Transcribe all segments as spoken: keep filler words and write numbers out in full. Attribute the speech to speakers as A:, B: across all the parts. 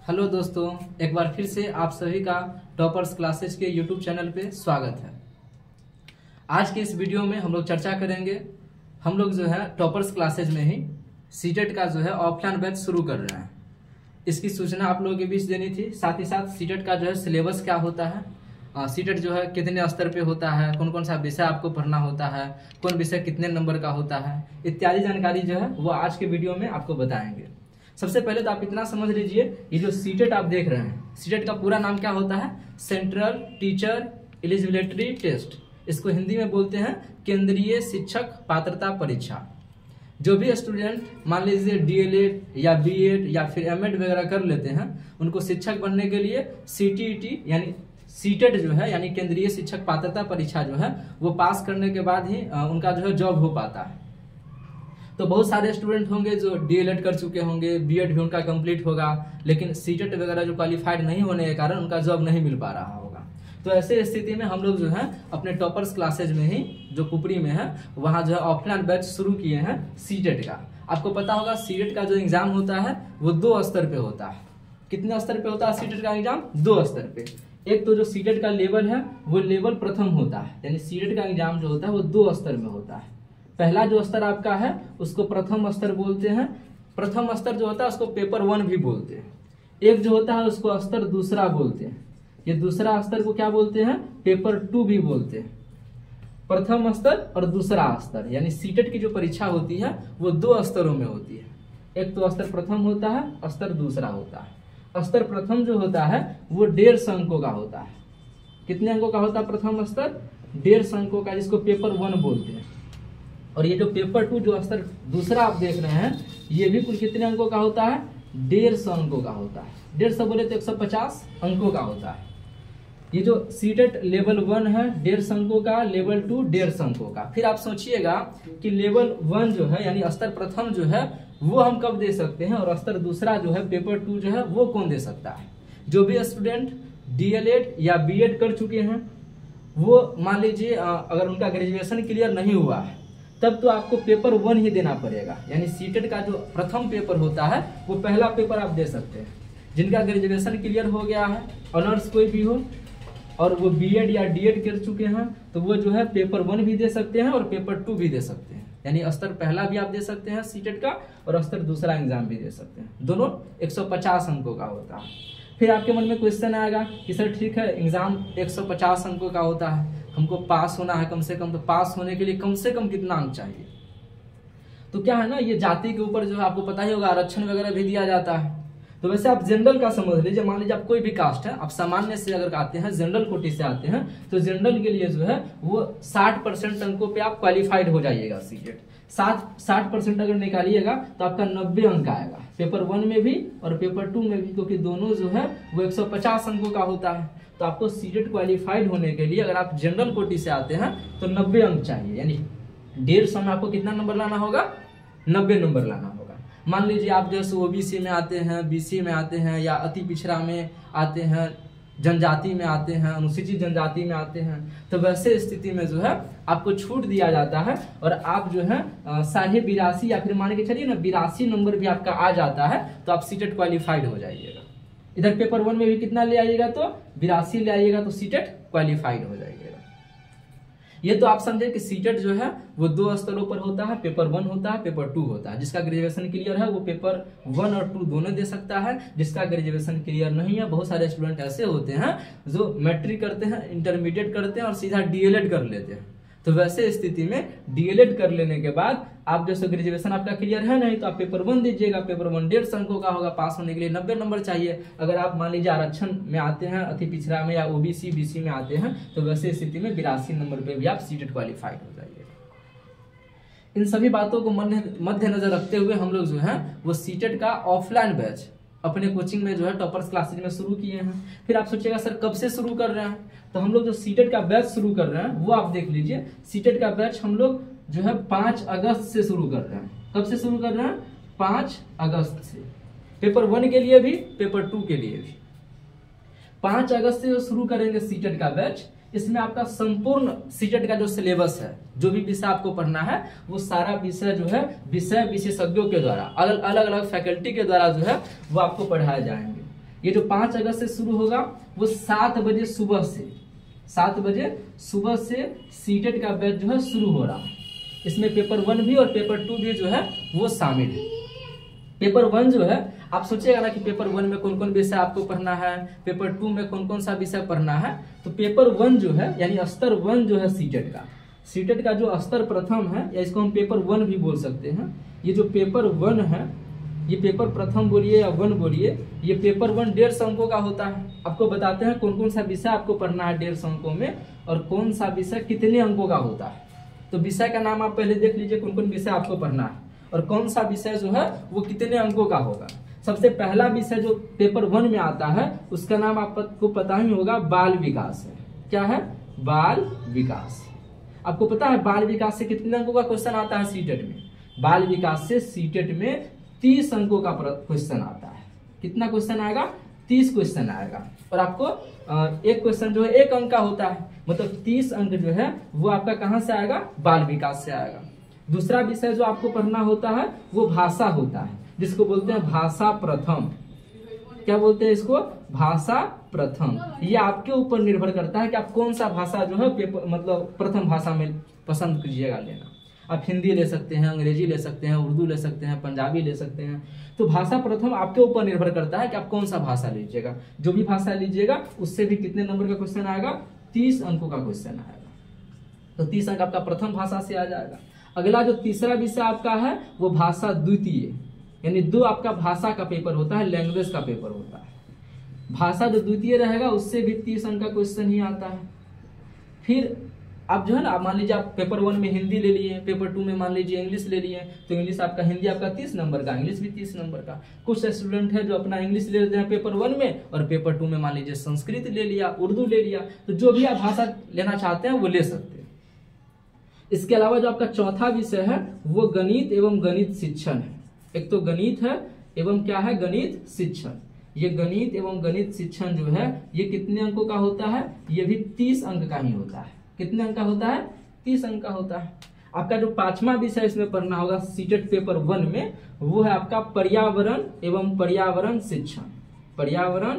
A: Hello दोस्तों, एक बार फिर से आप सभी का टॉपर्स क्लासेज के यूट्यूब चैनल पे स्वागत है। आज के इस वीडियो में हम लोग चर्चा करेंगे। हम लोग जो है टॉपर्स क्लासेज में ही सीटेट का जो है ऑफलाइन बैच शुरू कर रहे हैं। इसकी सूचना आप लोगों के बीच देनी थी। साथ ही साथ सीटेट का जो है सिलेबस क्या होता है, सीटेट जो है कितने स्तर पे होता है, कौन कौन सा विषय आपको पढ़ना होता है, कौन विषय कितने नंबर का होता है, इत्यादि जानकारी जो है वो आज के वीडियो में आपको बताएंगे। सबसे पहले तो आप इतना समझ लीजिए, ये जो सीटेट आप देख रहे हैं, सीटेट का पूरा नाम क्या होता है? Central teacher eligibility test. इसको हिंदी में बोलते हैं केंद्रीय शिक्षक पात्रता परीक्षा। जो भी स्टूडेंट मान लीजिए डीएलएड या बीएड या फिर एमएड वगैरह कर लेते हैं, उनको शिक्षक बनने के लिए सीटीईटी यानी सीटेट जो है यानी केंद्रीय शिक्षक पात्रता परीक्षा जो है वो पास करने के बाद ही उनका जो है जॉब हो पाता है। तो बहुत सारे स्टूडेंट होंगे जो डीएलएड कर चुके होंगे, बीएड भी उनका कंप्लीट होगा, लेकिन सीटेट वगैरह जो क्वालिफाइड नहीं होने के कारण उनका जॉब नहीं मिल पा रहा होगा। तो ऐसे स्थिति में हम लोग जो है अपने टॉपर्स क्लासेज में ही जो कुपरी में है वहाँ जो है ऑफलाइन बैच शुरू किए हैं सीटेट का। आपको पता होगा सीटेट का जो एग्जाम होता है वो दो स्तर पे होता है। कितने स्तर पे होता है सीटेट का एग्जाम? दो स्तर पे। एक तो जो सीटेट का लेवल है वो लेवल प्रथम होता है, यानी सीटेट का एग्जाम जो होता है वो दो स्तर में होता है। पहला जो स्तर आपका है उसको प्रथम स्तर बोलते हैं। प्रथम स्तर जो होता है उसको पेपर वन भी बोलते हैं। एक जो होता है उसको स्तर दूसरा बोलते हैं। ये दूसरा स्तर को क्या बोलते हैं? पेपर टू भी बोलते हैं। प्रथम स्तर और दूसरा स्तर यानी सीटेट की जो परीक्षा होती है वो दो स्तरों में होती है। एक तो स्तर प्रथम होता है, स्तर दूसरा होता है। स्तर प्रथम जो होता है वो डेढ़ सौ अंकों का होता है। कितने अंकों का होता है प्रथम स्तर? डेढ़ सौ अंकों का, जिसको पेपर वन बोलते हैं। और ये जो पेपर टू जो स्तर दूसरा आप देख रहे हैं ये भी कुल कितने अंकों का होता है? डेढ़ सौ अंकों का होता है। डेढ़ सौ बोले तो एक सौ पचास अंकों का होता है। ये जो सीटेट लेवल वन है डेढ़ सौ अंकों का, लेवल टू डेढ़ सौ अंकों का। फिर आप सोचिएगा कि लेवल वन जो है यानी स्तर प्रथम जो है वो हम कब दे सकते हैं, और स्तर दूसरा जो है पेपर टू जो है वो कौन दे सकता है? जो भी स्टूडेंट डीएलएड या बीएड कर चुके हैं वो मान लीजिए अगर उनका ग्रेजुएशन क्लियर नहीं हुआ है तब तो आपको पेपर वन ही देना पड़ेगा। यानी सीटेट का जो प्रथम पेपर होता है वो पहला पेपर आप दे सकते हैं। जिनका ग्रेजुएशन क्लियर हो गया है, ऑनर्स कोई भी हो, और वो बीएड या डीएड कर चुके हैं तो वो जो है पेपर वन भी दे सकते हैं और पेपर टू भी दे सकते हैं। यानी स्तर पहला भी आप दे सकते हैं सीटेट का और स्तर दूसरा एग्जाम भी दे सकते हैं। दोनों एक सौ पचास अंकों का होता है। फिर आपके मन में क्वेश्चन आएगा कि सर ठीक है एग्जाम एक सौ पचास अंकों का होता है, हमको पास होना है कम से कम, तो पास होने के लिए कम से कम कितना अंक चाहिए? तो क्या है ना, ये जाति के ऊपर जो है आपको पता ही होगा आरक्षण वगैरह भी दिया जाता है। तो वैसे आप जनरल का समझ लीजिए, मान लीजिए आप कोई भी कास्ट है, आप सामान्य से अगर आते हैं, जनरल कोटि से आते हैं, तो जनरल के लिए जो है वो साठ परसेंट अंकों पे आप क्वालिफाइड हो जाइएगा सीटेट। साठ साठ परसेंट अगर निकालिएगा तो आपका नब्बे अंक आएगा, पेपर वन में भी और पेपर टू में भी, क्योंकि दोनों जो है वो एक सौ पचास अंकों का होता है। तो आपको सीटेट क्वालिफाइड होने के लिए अगर आप जनरल कोटि से आते हैं तो नब्बे अंक चाहिए। यानी डेढ़ सौ में आपको कितना नंबर लाना होगा? नब्बे नंबर लाना होगा। मान लीजिए आप जैसे ओबीसी में आते हैं, बीसी में आते हैं, या अति पिछड़ा में आते हैं, जनजाति में आते हैं, अनुसूचित जनजाति में आते हैं, तो वैसे स्थिति में जो है आपको छूट दिया जाता है और आप जो है साढ़े बिरासी या फिर मान के चलिए ना बिरासी नंबर भी आपका आ जाता है तो आप सीटेट क्वालिफाइड हो जाइएगा। इधर पेपर वन में भी कितना ले आइएगा? तो बिरासी ले आइएगा तो सीटेट क्वालिफाइड हो जाइएगा। ये तो आप समझे कि सीटेट जो है वो दो स्तरों पर होता है, पेपर वन होता है, पेपर टू होता है। जिसका ग्रेजुएशन क्लियर है वो पेपर वन और टू दोनों दे सकता है। जिसका ग्रेजुएशन क्लियर नहीं है, बहुत सारे स्टूडेंट ऐसे होते हैं जो मैट्रिक करते हैं, इंटरमीडिएट करते हैं और सीधा डीएलएड कर लेते हैं। तो वैसे स्थिति में डीएलएड कर लेने के बाद आप जैसे ग्रेजुएशन आपका क्लियर है नहीं तो आप पेपर वन दीजिएगा। पेपर वन डेढ़ सौ अंकों का होगा, पास होने के लिए नब्बे नंबर चाहिए। अगर आप मान लीजिए आरक्षण में आते हैं, अति पिछड़ा में या ओबीसी बीसी में आते हैं तो वैसे स्थिति में बिरासी नंबर पे भी आप सीटेट क्वालिफाइड हो जाइए। इन सभी बातों को मद्देनजर रखते हुए हम लोग जो है वो सीटेट का ऑफलाइन बैच अपने कोचिंग में जो है टॉपर्स क्लासेज में शुरू किए हैं। फिर आप सोचिएगा सर कब से शुरू कर रहे हैं? तो हम लोग जो सीटेट का बैच शुरू कर रहे हैं वो आप देख लीजिए। सीटेट का बैच हम लोग जो है पांच अगस्त से शुरू कर रहे हैं। कब से शुरू कर रहे हैं? पांच अगस्त से। पेपर वन के लिए भी, पेपर टू के लिए भी पांच अगस्त से शुरू करेंगे सीटेट का बैच। इसमें आपका संपूर्ण सीटेट का जो सिलेबस है, जो भी विषय आपको पढ़ना है, वो सारा विषय जो है विषय विशेषज्ञों के द्वारा अलग अलग अलग फैकल्टी के द्वारा जो है वो आपको पढ़ाए जाएंगे। ये जो पाँच अगस्त से शुरू होगा वो सात बजे सुबह से सात बजे सुबह से सीटेट का बैच जो है शुरू हो रहा है। इसमें पेपर वन भी और पेपर टू भी जो है वो शामिल है। पेपर वन जो है आप सोचिएगा ना कि पेपर वन में कौन कौन विषय आपको पढ़ना है, पेपर टू में कौन कौन सा विषय पढ़ना है। तो पेपर वन जो है यानी स्तर वन जो है सीटेट का सीटेट का जो स्तर प्रथम है या इसको हम पेपर वन भी बोल सकते हैं। ये जो पेपर वन है, ये पेपर प्रथम बोलिए या वन बोलिए, ये पेपर वन डेढ़ सौ अंकों का होता है। आपको बताते हैं कौन कौन सा विषय आपको पढ़ना है डेढ़ सौ अंकों में और कौन सा विषय कितने अंकों का होता है। तो विषय का नाम आप पहले देख लीजिए कौन कौन विषय आपको पढ़ना है और कौन सा विषय जो है वो कितने अंकों का होगा। सबसे पहला विषय जो पेपर वन में आता है उसका नाम आपको पता ही होगा, बाल विकास है। क्या है? बाल विकास। आपको पता है बाल विकास से कितने अंकों का क्वेश्चन आता है सीटेट में? बाल विकास से सीटेट में तीस अंकों का क्वेश्चन आता है। कितना क्वेश्चन आएगा? तीस क्वेश्चन आएगा। और आपको एक क्वेश्चन जो है एक अंक का होता है, मतलब तीस अंक जो है वो आपका कहां से आएगा? बाल विकास से आएगा। दूसरा विषय जो आपको पढ़ना होता है वो भाषा होता है, जिसको बोलते हैं भाषा प्रथम। क्या बोलते हैं इसको? भाषा प्रथम। ये आपके ऊपर निर्भर करता है कि आप कौन सा भाषा जो है पेपर मतलब प्रथम भाषा में पसंद कीजिएगा लेना। आप हिंदी ले सकते हैं, अंग्रेजी ले सकते हैं, उर्दू ले सकते हैं, पंजाबी ले सकते हैं। तो भाषा प्रथम आपके ऊपर निर्भर करता है कि आप कौन सा भाषा लीजिएगा। जो भी भाषा लीजिएगा उससे भी कितने नंबर का क्वेश्चन आएगा? तीस अंकों का क्वेश्चन आएगा। तो तीस अंक आपका प्रथम भाषा से आ जाएगा। अगला जो तीसरा विषय आपका है वो भाषा द्वितीय, यानी दो आपका भाषा का पेपर होता है, लैंग्वेज का पेपर होता है। भाषा जो द्वितीय रहेगा उससे भी तीस अंक का क्वेश्चन ही आता है। फिर आप जो है ना, मान लीजिए आप पेपर वन में हिंदी ले लिए, पेपर टू में मान लीजिए इंग्लिश ले लिए, तो इंग्लिश आपका हिंदी आपका तीस नंबर का, इंग्लिश भी तीस नंबर का। कुछ स्टूडेंट है जो अपना इंग्लिश ले लेते हैं पेपर वन में और पेपर टू में मान लीजिए संस्कृत ले लिया, उर्दू ले लिया। तो जो भी आप भाषा लेना चाहते हैं वो ले सकते हैं। इसके अलावा जो आपका चौथा विषय है वो गणित एवं गणित शिक्षण है। एक तो गणित है एवं क्या है? गणित शिक्षण। ये गणित एवं गणित शिक्षण जो है ये कितने अंकों का होता है? ये भी तीस अंक का ही होता है। कितने अंक का होता है? तीस अंक का होता है। आपका जो पांचवा विषय इसमें पढ़ना होगा सीटेट पेपर वन में वो है आपका पर्यावरण एवं पर्यावरण शिक्षण। पर्यावरण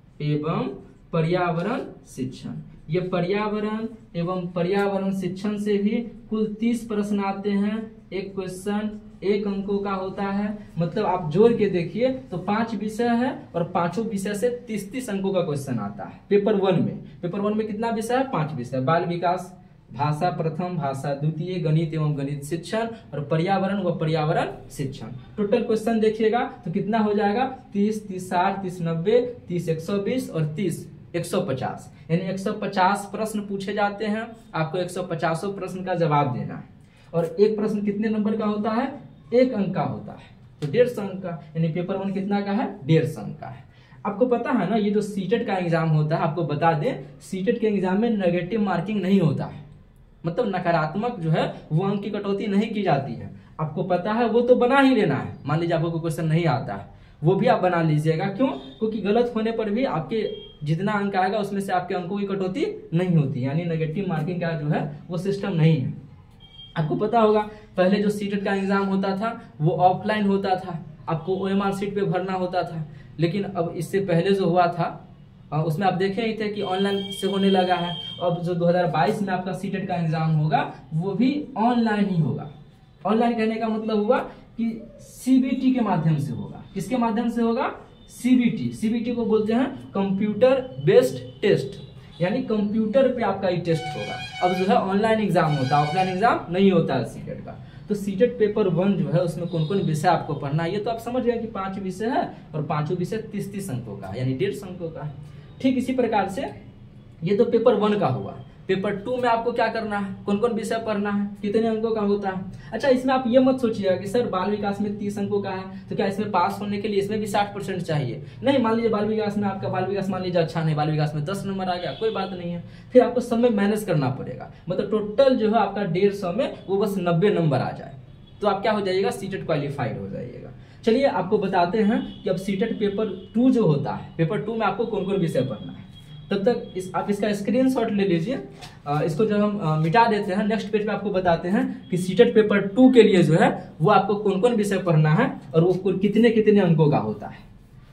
A: एवं पर्यावरण शिक्षण। ये पर्यावरण एवं पर्यावरण शिक्षण से भी कुल तीस प्रश्न आते हैं। एक क्वेश्चन एक अंकों का होता है। मतलब आप जोड़ के देखिए तो पांच विषय है और पांचों विषय से तीस तीस अंकों का क्वेश्चन आता है पेपर वन में। पेपर वन में कितना विषय है? पांच विषय, बाल विकास, भाषा प्रथम, भाषा द्वितीय, गणित एवं गणित शिक्षण और पर्यावरण व पर्यावरण शिक्षण। टोटल क्वेश्चन देखिएगा तो कितना हो जाएगा? तीस, तीस साठ, तीस नब्बे, तीस एक सौ बीस और तीस एक सौ पचास, यानी एक सौ पचास प्रश्न पूछे जाते हैं। आपको एक सौ पचास प्रश्न का जवाब देना है। और एक प्रश्न कितने नंबर का होता है? एक अंक का होता है। तो डेढ़ सौ अंक का, यानी पेपर वन कितना का है? डेढ़ सौ अंक का है। आपको पता है ना ये जो सीटेट का एग्जाम होता है, आपको बता दें सीटेट के एग्जाम में नेगेटिव मार्किंग नहीं होता है। मतलब नकारात्मक जो है वो अंक की कटौती नहीं की जाती है। आपको पता है वो तो बना ही लेना है। मान लीजिए आपको क्वेश्चन नहीं आता है वो भी आप बना लीजिएगा। क्यों? क्योंकि गलत होने पर भी आपके जितना अंक आएगा उसमें से आपके अंकों की कटौती नहीं होती, यानी नेगेटिव मार्किंग का जो है वो सिस्टम नहीं है। आपको पता होगा पहले जो सीटेट का एग्जाम होता था वो ऑफलाइन होता था, आपको ओएमआर सीट पे भरना होता था। लेकिन अब इससे पहले जो हुआ था उसमें आप देखे ही थे कि ऑनलाइन से होने लगा है। अब जो दो हज़ार बाईस में आपका सीटेट का एग्जाम होगा वो भी ऑनलाइन ही होगा। ऑनलाइन कहने का मतलब हुआ कि सीबीटी के माध्यम से होगा। किसके माध्यम से होगा? सीबीटी। सीबीटी को बोलते हैं कंप्यूटर बेस्ड टेस्ट, यानी कंप्यूटर पे आपका ये टेस्ट होगा। अब जो है ऑनलाइन एग्जाम होता है, ऑफलाइन एग्जाम नहीं होता है सीटेट का। तो सीटेट पेपर वन जो है उसमें कौन कौन विषय आपको पढ़ना है ये तो आप समझ गए कि पांच विषय है और पांचों विषय तीस तीस अंकों का, यानी डेढ़ सौ अंकों का है। ठीक इसी प्रकार से ये तो पेपर वन का हुआ। पेपर टू में आपको क्या करना है? कौन कौन विषय पढ़ना है? कितने अंकों का होता है? अच्छा, इसमें आप ये मत सोचिएगा कि सर बाल विकास में तीस अंकों का है तो क्या इसमें पास होने के लिए इसमें भी साठ परसेंट चाहिए? नहीं, मान लीजिए बाल विकास में आपका बाल विकास मान लीजिए अच्छा नहीं, बाल विकास में दस नंबर आ गया, कोई बात नहीं है। फिर आपको सब में मैनेज करना पड़ेगा। मतलब टोटल जो है आपका डेढ़ सौ में वो बस नब्बे नंबर आ जाए तो आप क्या हो जाइएगा? सीटेट क्वालिफाइड हो जाइएगा। चलिए आपको बताते हैं कि अब सीटेट पेपर टू जो होता है, पेपर टू में आपको कौन कौन विषय पढ़ना है। तब तक इस आप इसका स्क्रीनशॉट ले लीजिए। इसको जब हम आ, मिटा देते हैं नेक्स्ट पेज पे आपको बताते हैं कि सीटेट पेपर टू के लिए जो है वो आपको कौन कौन विषय पढ़ना है और वो कितने कितने अंकों का होता है।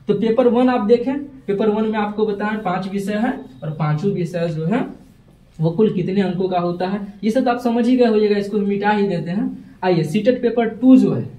A: तो पेपर वन आप देखें, पेपर वन में आपको बताएं पांच विषय है और पांचों विषय जो है वो कुल कितने अंकों का होता है, ये सब तो आप समझ ही गए होइएगा, इसको मिटा ही देते हैं। आइए सीटेट पेपर टू जो है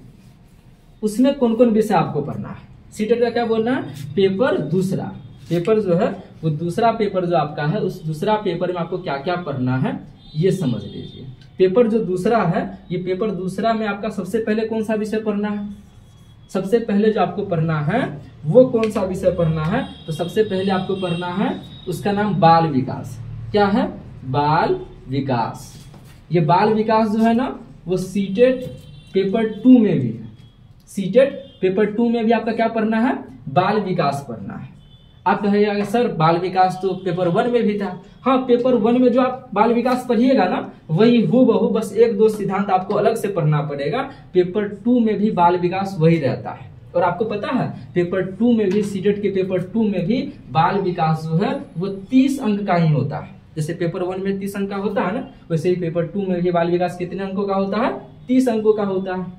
A: उसमें कौन कौन विषय आपको पढ़ना है। सीटेट का क्या बोलना है, पेपर दूसरा, पेपर जो है वो दूसरा पेपर जो आपका है, उस दूसरा पेपर में आपको क्या क्या पढ़ना है ये समझ लीजिए। पेपर जो दूसरा है, ये पेपर दूसरा में आपका सबसे पहले कौन सा विषय पढ़ना है, सबसे पहले जो आपको पढ़ना है वो कौन सा विषय पढ़ना है, तो सबसे पहले आपको पढ़ना है उसका नाम बाल विकास। क्या है, बाल विकास। ये बाल विकास जो है ना वो सीटेट पेपर टू में भी है, सीटेट पेपर टू में भी आपका क्या पढ़ना है, बाल विकास पढ़ना है। आप कहिएगा सर बाल विकास तो पेपर वन में भी था। हाँ, पेपर वन में जो आप बाल विकास पढ़िएगा ना वही हूबहू, बस एक दो सिद्धांत आपको अलग से पढ़ना पड़ेगा। पेपर टू में भी बाल विकास वही रहता है। और आपको पता है पेपर टू में भी, सीटेट के पेपर टू में भी बाल विकास जो है वो तीस अंक का ही होता है। जैसे पेपर वन में तीस अंक का होता है ना, वैसे ही पेपर टू में भी बाल विकास कितने अंकों का होता है, तीस अंकों का होता है।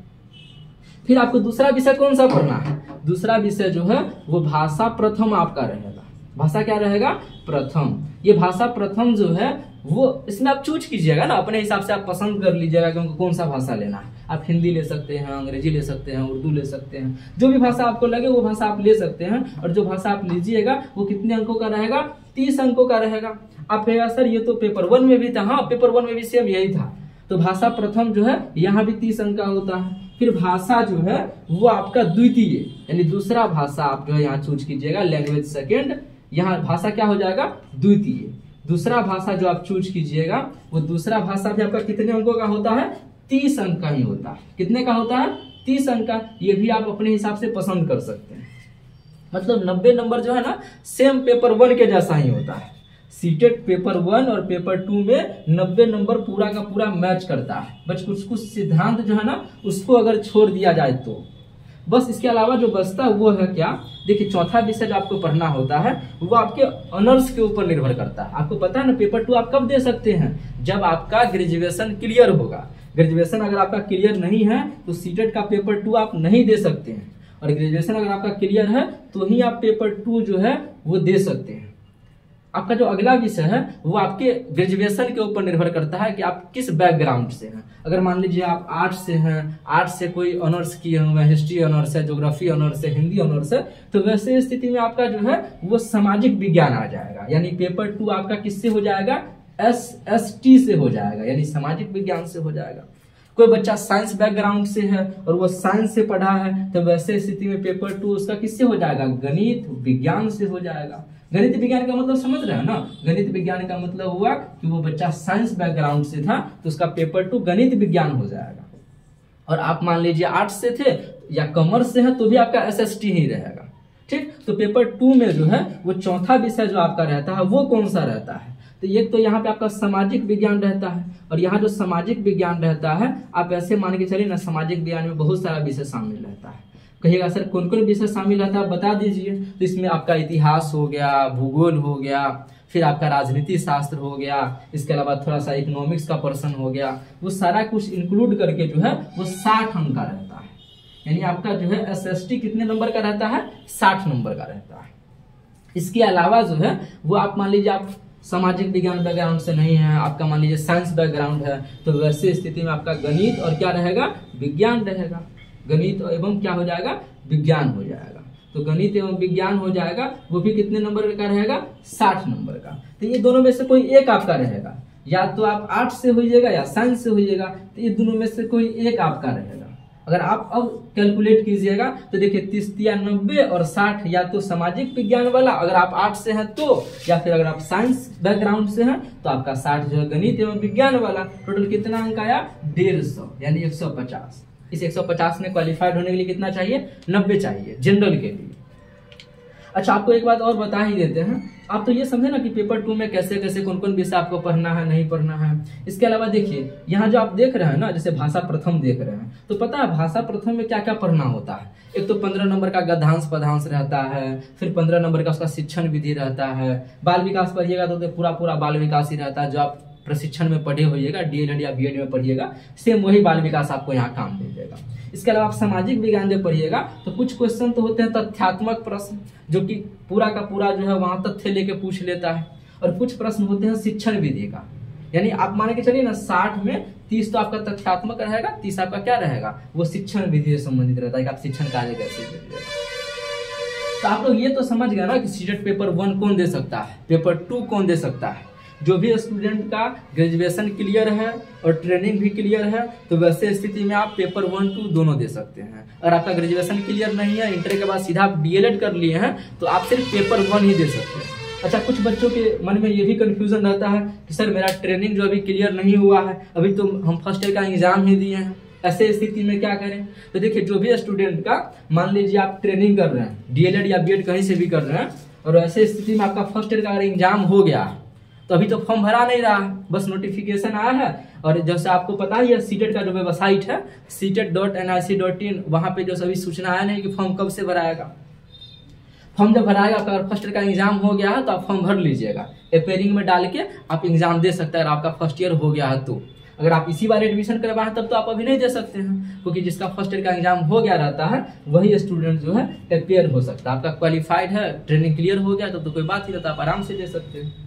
A: फिर आपको दूसरा विषय कौन सा पढ़ना है, दूसरा विषय जो है वो भाषा प्रथम आपका रहेगा। भाषा क्या रहेगा, प्रथम। ये भाषा प्रथम जो है वो इसमें आप चूज कीजिएगा ना, अपने हिसाब से आप पसंद कर लीजिएगा कि कौन सा भाषा लेना है। आप हिंदी ले सकते हैं, अंग्रेजी ले सकते हैं, उर्दू ले सकते हैं, जो भी भाषा आपको लगे वो भाषा आप ले सकते हैं। और जो भाषा आप लीजिएगा वो कितने अंकों का रहेगा, तीस अंकों का रहेगा। आप कहेगा सर ये तो पेपर वन में भी था। हाँ, पेपर वन में भी सेम यही था। तो भाषा प्रथम जो है यहाँ भी तीस अंक का होता है। फिर भाषा जो है वो आपका द्वितीय यानी दूसरा भाषा आप जो है यहाँ चूज कीजिएगा, लैंग्वेज सेकेंड। यहाँ भाषा क्या हो जाएगा, द्वितीय। दूसरा भाषा जो आप चूज कीजिएगा वो दूसरा भाषा भी आपका कितने अंकों का होता है, तीस अंक का ही होता है। कितने का होता है, तीस अंक का। ये भी आप अपने हिसाब से पसंद कर सकते हैं। मतलब नब्बे नंबर जो है ना सेम पेपर वन के जैसा ही होता है। सीटेट पेपर वन और पेपर टू में नब्बे नंबर पूरा का पूरा मैच करता है। बस कुछ कुछ सिद्धांत जो है ना उसको अगर छोड़ दिया जाए तो बस। इसके अलावा जो बचता है वो है क्या, देखिए चौथा विषय जो आपको पढ़ना होता है वो आपके ऑनर्स के ऊपर निर्भर करता है। आपको पता है ना पेपर टू आप कब दे सकते हैं, जब आपका ग्रेजुएशन क्लियर होगा। ग्रेजुएशन अगर आपका क्लियर नहीं है तो सीटेट का पेपर टू आप नहीं दे सकते हैं। और ग्रेजुएशन अगर आपका क्लियर है तो ही आप पेपर टू जो है वो दे सकते हैं। आपका जो अगला विषय है वो आपके ग्रेजुएशन के ऊपर निर्भर करता है कि आप किस बैकग्राउंड से हैं। अगर मान लीजिए आप आर्ट्स से हैं, आर्ट्स से कोई ऑनर्स किए हुए, हिस्ट्री ऑनर्स है, ज्योग्राफी ऑनर्स है, हिंदी ऑनर्स है, तो वैसे स्थिति में आपका जो है वो सामाजिक विज्ञान आ जाएगा। यानी पेपर टू आपका किससे हो जाएगा, एस एस टी से हो जाएगा, यानी सामाजिक विज्ञान से हो जाएगा। कोई बच्चा साइंस बैकग्राउंड से है और वो साइंस से पढ़ा है तो वैसे स्थिति में पेपर टू उसका किससे हो जाएगा, गणित विज्ञान से हो जाएगा। गणित विज्ञान का मतलब समझ रहे हैं ना, गणित विज्ञान का मतलब हुआ कि वो बच्चा साइंस बैकग्राउंड से था तो उसका पेपर टू गणित विज्ञान हो जाएगा। और आप मान लीजिए आर्ट्स से थे या कॉमर्स से है तो भी आपका एस एस टी ही रहेगा। ठीक, तो पेपर टू में जो है वो चौथा विषय जो आपका रहता है वो कौन सा रहता है, तो एक तो यहाँ पे आपका सामाजिक विज्ञान रहता है। और यहाँ जो सामाजिक विज्ञान रहता है आप ऐसे मान के चलिए ना, सामाजिक विज्ञान में बहुत सारा विषय शामिल रहता है। कहिएगा सर कौन कौन विषय शामिल रहता है बता दीजिए। तो इसमें आपका इतिहास हो गया, भूगोल हो गया, फिर आपका राजनीति शास्त्र हो गया, इसके अलावा थोड़ा सा इकोनॉमिक्स का पर्सन हो गया। वो सारा कुछ इंक्लूड करके जो है वो साठ अंक का रहता है। यानी आपका जो है एस एस टी कितने नंबर का रहता है, साठ नंबर का रहता है। इसके अलावा जो है वो आप मान लीजिए आप सामाजिक विज्ञान बैकग्राउंड से नहीं है, आपका मान लीजिए साइंस बैकग्राउंड है, तो वैसे स्थिति में आपका गणित और क्या रहेगा, विज्ञान रहेगा। गणित एवं क्या हो जाएगा, विज्ञान हो जाएगा। तो गणित एवं विज्ञान हो जाएगा, वो भी कितने नंबर का रहेगा, साठ नंबर का। तो ये दोनों में से कोई एक आपका रहेगा, या तो आप आर्ट्स से होइएगा या साइंस से होइएगा, तो ये दोनों में से कोई एक आपका रहेगा। अगर आप अब कैलकुलेट कीजिएगा तो देखिए तीस या नब्बे और साठ, या तो सामाजिक विज्ञान वाला अगर आप आर्ट्स से हैं तो, या फिर अगर आप साइंस बैकग्राउंड से हैं तो आपका साठ जो है गणित एवं विज्ञान वाला। टोटल कितना अंक आया, डेढ़ सौ यानी एक सौ पचास। इस एक सौ पचास में क्वालिफाइड होने के लिए कितना चाहिए, नब्बे चाहिए जनरल के लिए। अच्छा, आपको एक बात और बता ही देते हैं, आप तो ये समझे ना कि पेपर टू में कैसे कैसे कौन कौन विषय आपको पढ़ना है नहीं पढ़ना है। इसके अलावा देखिए यहाँ जो आप देख रहे हैं ना, जैसे भाषा प्रथम देख रहे हैं, तो पता है भाषा प्रथम में क्या क्या पढ़ना होता है। एक तो पंद्रह नंबर का गद्यांश पदांश रहता है, फिर पंद्रह नंबर का उसका शिक्षण विधि रहता है। बाल विकास पढ़िएगा तो पूरा पूरा बाल विकास ही रहता है, जो आप प्रशिक्षण में पढ़े होइएगा, डीएलएड या बीएड में पढ़िएगा, सेम वही बाल विकास आपको यहाँ काम दे देगा। इसके अलावा आप सामाजिक विज्ञान जब पढ़िएगा तो कुछ क्वेश्चन तो होते हैं तथ्यात्मक प्रश्न, जो कि पूरा का पूरा जो है वहां तथ्य लेके पूछ लेता है, और कुछ प्रश्न होते हैं शिक्षण विधि का। यानी आप मान के चलिए ना साठ में तीस तो आपका तथ्यात्मक रहेगा, तीस आपका क्या रहेगा, वो शिक्षण विधि से संबंधित रहता है कि आप शिक्षण कार्य कैसे कीजिएगा। तो आप लोग ये तो समझ गए ना कि सीटेट पेपर वन कौन दे सकता है, पेपर टू कौन दे सकता है। जो भी स्टूडेंट का ग्रेजुएशन क्लियर है और ट्रेनिंग भी क्लियर है तो वैसे स्थिति में आप पेपर वन टू दोनों दे सकते हैं। अगर आपका ग्रेजुएशन क्लियर नहीं है, इंटर के बाद सीधा आप डीएलएड कर लिए हैं, तो आप सिर्फ पेपर वन ही दे सकते हैं। अच्छा, कुछ बच्चों के मन में ये भी कंफ्यूजन रहता है कि सर मेरा ट्रेनिंग जो अभी क्लियर नहीं हुआ है, अभी तो हम फर्स्ट ईयर का एग्जाम ही दिए हैं, ऐसे स्थिति में क्या करें। तो देखिए, जो भी स्टूडेंट का मान लीजिए आप ट्रेनिंग कर रहे हैं, डीएलएड या बीएड कहीं से भी कर रहे हैं, और ऐसे स्थिति में आपका फर्स्ट ईयर का अगर एग्जाम हो गया तो अभी तो फॉर्म भरा नहीं रहा है, बस नोटिफिकेशन आया है। और जैसे आपको पता ही है सीटेट का जो वेबसाइट है CTET dot N I C dot in, वहां पे जो सभी सूचना आया नहीं कि फॉर्म कब से भराएगा। फॉर्म जब भराएगा, आपका अगर फर्स्ट ईयर का एग्जाम हो गया है तो आप फॉर्म भर लीजिएगा, अपेयरिंग में डाल के आप एग्जाम दे सकते हैं। अगर आपका फर्स्ट ईयर हो गया है तो, अगर आप इसी बार एडमिशन करवाएं तब तो आप अभी नहीं दे सकते हैं, क्योंकि जिसका फर्स्ट ईयर का एग्जाम हो गया रहता है वही स्टूडेंट जो है अपेयर हो सकता है। आपका क्वालिफाइड है, ट्रेनिंग क्लियर हो गया तब तो कोई बात ही नहीं, आप आराम से दे सकते हैं।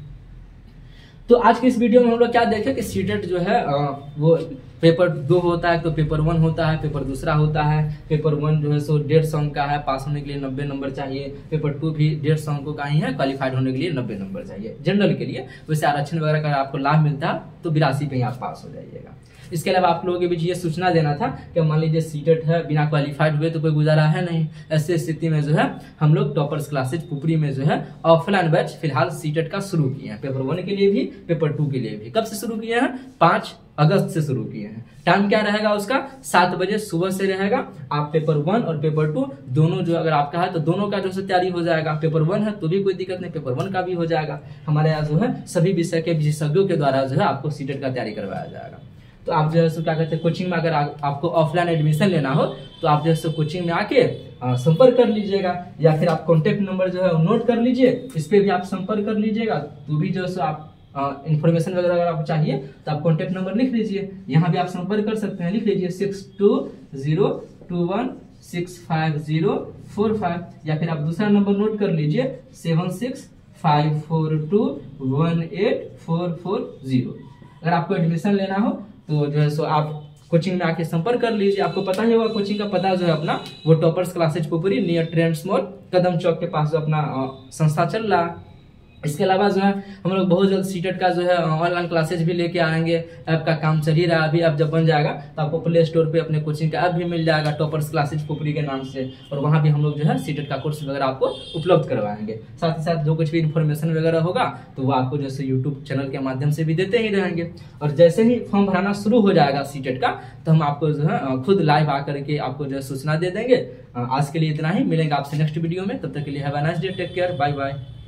A: तो आज के इस वीडियो में हम लोग क्या देखें कि सीटेट जो है वो पेपर दो होता है, तो पेपर वन होता है, पेपर दूसरा होता है। पेपर वन जो है सो डेढ़ सौ का है, पास होने के लिए नब्बे नंबर चाहिए। पेपर टू भी डेढ़ सौ अंकों का ही है, क्वालिफाइड होने के लिए नब्बे नंबर चाहिए जनरल के लिए। वैसे आरक्षण वगैरह का आपको लाभ मिलता है तो बिरासी पे ही आप पास हो जाइएगा। इसके अलावा आप लोगों के बीच ये सूचना देना था कि मान लीजिए सीटेट है, बिना क्वालिफाइड हुए तो कोई गुजारा है नहीं। ऐसे स्थिति में जो है हम लोग टॉपर्स क्लासेज पुपरी में जो है ऑफलाइन बैच फिलहाल सीटेट का शुरू किए हैं, पेपर वन के लिए भी पेपर टू के लिए भी। कब से शुरू किए हैं? पांच अगस्त से शुरू किए हैं। टाइम क्या रहेगा उसका? सात बजे सुबह से रहेगा। आप पेपर वन और पेपर टू दोनों जो अगर आपका है तो दोनों का जो है तैयारी हो जाएगा। पेपर वन है तो भी कोई दिक्कत नहीं, पेपर वन का भी हो जाएगा। हमारे यहाँ जो है सभी विषय के विशेषज्ञों के द्वारा जो है आपको सीटेट का तैयारी करवाया जाएगा। तो आप जो है सो क्या कहते हैं कोचिंग में अगर आ, आपको ऑफलाइन एडमिशन लेना हो तो आप जो है सो कोचिंग में आके संपर्क कर लीजिएगा, या फिर आप कॉन्टेक्ट नंबर जो है नोट कर लीजिए, इस पे भी आप संपर्क कर लीजिएगा। तो भी जो है सो आप इन्फॉर्मेशन वगैरह अगर आपको चाहिए तो आप कॉन्टेक्ट नंबर लिख लीजिए, यहाँ भी आप संपर्क कर सकते हैं। लिख लीजिए six two zero two one six five zero four five, या फिर आप दूसरा नंबर नोट कर लीजिए seven six five four two one eight four four zero. अगर आपको एडमिशन लेना हो तो जो है सो आप कोचिंग में आके संपर्क कर लीजिए। आपको पता ही होगा कोचिंग का पता जो है अपना वो toppers classes Pupri near trends मोड़ कदम चौक के पास जो अपना संस्था चल रहा है। इसके अलावा जो है हम लोग बहुत जल्द सीटेट का जो है ऑनलाइन क्लासेज भी लेके आएंगे। ऐप का काम चल ही रहा है अभी, ऐप जब बन जाएगा तो आपको प्ले स्टोर पे अपने कोचिंग का ऐप भी मिल जाएगा टॉपर्स क्लासेज पुपरी के नाम से, और वहाँ भी हम लोग जो है सीटेट का कोर्स वगैरह आपको उपलब्ध करवाएंगे। साथ ही साथ जो कुछ भी इन्फॉर्मेशन वगैरह होगा तो वो आपको जैसे यूट्यूब चैनल के माध्यम से भी देते ही रहेंगे। और जैसे ही फॉर्म भराना शुरू हो जाएगा सीटेट का तो हम आपको जो है खुद लाइव आकर के आपको जो है सूचना दे देंगे। आज के लिए इतना ही, मिलेंगे आपसे नेक्स्ट वीडियो में, तब तक के लिए have a nice day, take care, bye bye.